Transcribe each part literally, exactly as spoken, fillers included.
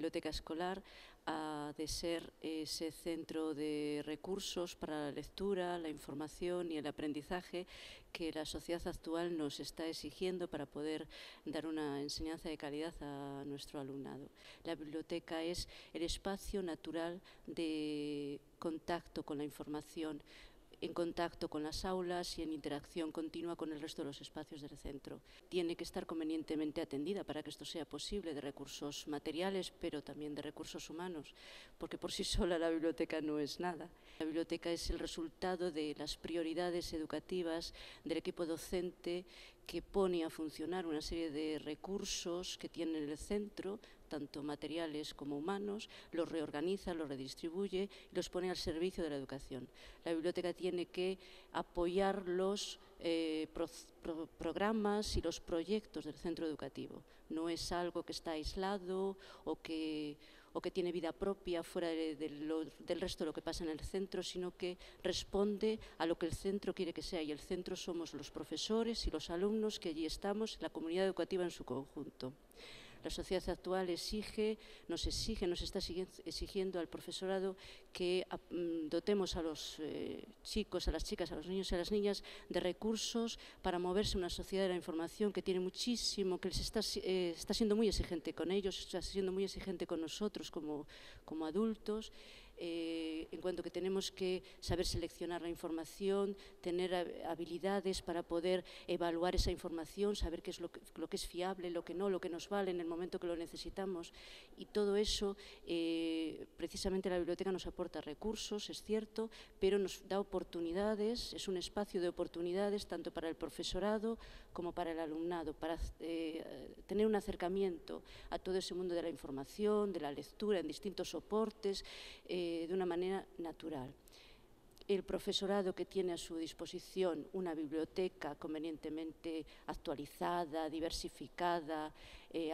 biblioteca escolar ha de ser ese centro de recursos para la lectura, la información y el aprendizaje que la sociedad actual nos está exigiendo para poder dar una enseñanza de calidad a nuestro alumnado. La biblioteca es el espacio natural de contacto con la información, en contacto con las aulas y en interacción continua con el resto de los espacios del centro. Tiene que estar convenientemente atendida para que esto sea posible, de recursos materiales, pero también de recursos humanos, porque por sí sola la biblioteca no es nada. La biblioteca es el resultado de las prioridades educativas del equipo docente que pone a funcionar una serie de recursos que tiene el centro, tanto materiales como humanos, los reorganiza, los redistribuye y los pone al servicio de la educación. La biblioteca tiene que apoyar los eh, pro, pro, programas y los proyectos del centro educativo. No es algo que está aislado o que, o que tiene vida propia fuera de, de lo, del resto de lo que pasa en el centro, sino que responde a lo que el centro quiere que sea, y el centro somos los profesores y los alumnos que allí estamos, la comunidad educativa en su conjunto. La sociedad actual exige, nos exige, nos está exigiendo al profesorado que dotemos a los eh, chicos, a las chicas, a los niños y a las niñas de recursos para moverse en una sociedad de la información que tiene muchísimo, que les está, eh, está siendo muy exigente con ellos, está siendo muy exigente con nosotros como, como adultos, eh, en cuanto que tenemos que saber seleccionar la información, tener habilidades para poder evaluar esa información, saber qué es lo que, lo que es fiable, lo que no, lo que nos vale en el momento que lo necesitamos, y todo eso eh, precisamente la biblioteca nos aporta recursos, es cierto, pero nos da oportunidades, es un espacio de oportunidades tanto para el profesorado como para el alumnado, para eh, tener un acercamiento a todo ese mundo de la información, de la lectura en distintos soportes, eh, de una manera natural. El profesorado que tiene a su disposición una biblioteca convenientemente actualizada, diversificada, eh,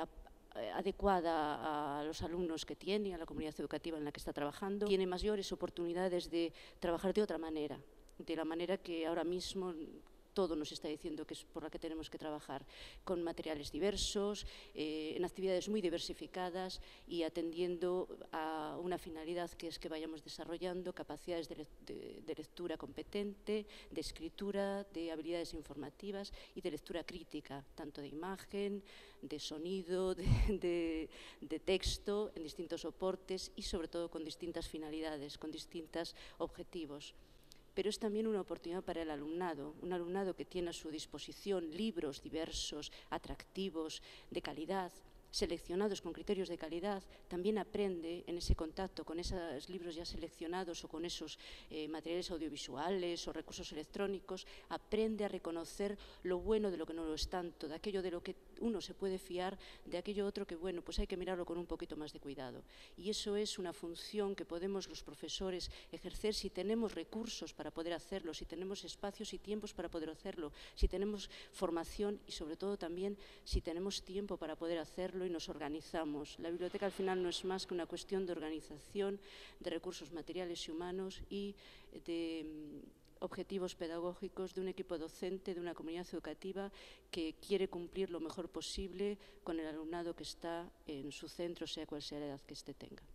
adecuada a los alumnos que tiene, a la comunidad educativa en la que está trabajando, tiene mayores oportunidades de trabajar de otra manera, de la manera que ahora mismo todo nos está diciendo que es por la que tenemos que trabajar, con materiales diversos, eh, en actividades muy diversificadas y atendiendo a una finalidad que es que vayamos desarrollando capacidades de, de, de lectura competente, de escritura, de habilidades informativas y de lectura crítica, tanto de imagen, de sonido, de, de, de texto, en distintos soportes y sobre todo con distintas finalidades, con distintos objetivos. Pero es también una oportunidad para el alumnado, un alumnado que tiene a su disposición libros diversos, atractivos, de calidad, seleccionados con criterios de calidad, también aprende en ese contacto con esos libros ya seleccionados o con esos eh, materiales audiovisuales o recursos electrónicos, aprende a reconocer lo bueno de lo que no lo es tanto, de aquello de lo que uno se puede fiar, de aquello otro que, bueno, pues hay que mirarlo con un poquito más de cuidado. Y eso es una función que podemos los profesores ejercer si tenemos recursos para poder hacerlo, si tenemos espacios y tiempos para poder hacerlo, si tenemos formación y sobre todo también si tenemos tiempo para poder hacerlo y nos organizamos. La biblioteca al final no es más que una cuestión de organización, de recursos materiales y humanos y de objetivos pedagógicos de un equipo docente, de una comunidad educativa que quiere cumplir lo mejor posible con el alumnado que está en su centro, sea cual sea la edad que éste tenga.